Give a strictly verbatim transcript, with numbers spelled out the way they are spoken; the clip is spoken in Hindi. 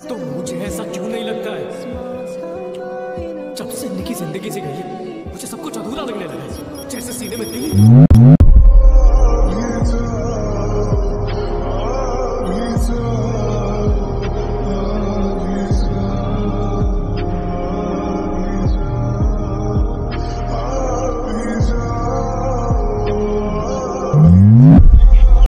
तो मुझे ऐसा क्यों नहीं लगता है, जब से निकी जिंदगी से गई है मुझे सब कुछ अधूरा लगने लगा है, जैसे सीने में दिल